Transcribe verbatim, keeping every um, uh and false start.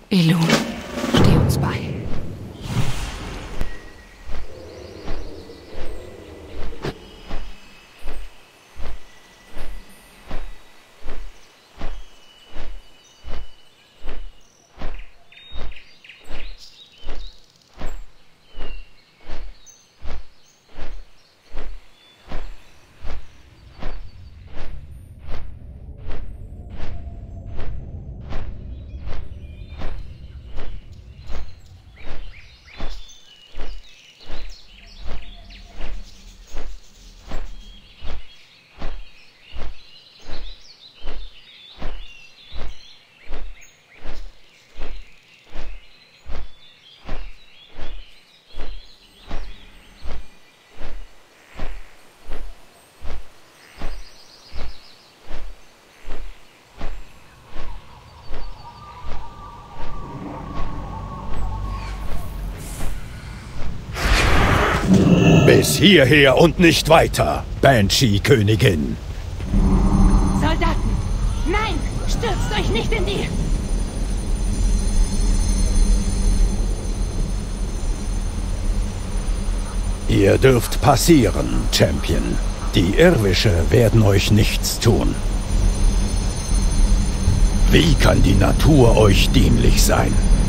Elun, steh uns bei. Bis hierher und nicht weiter, Banshee-Königin. Soldaten! Nein! Stürzt euch nicht in die... Ihr dürft passieren, Champion. Die Irrwische werden euch nichts tun. Wie kann die Natur euch dienlich sein?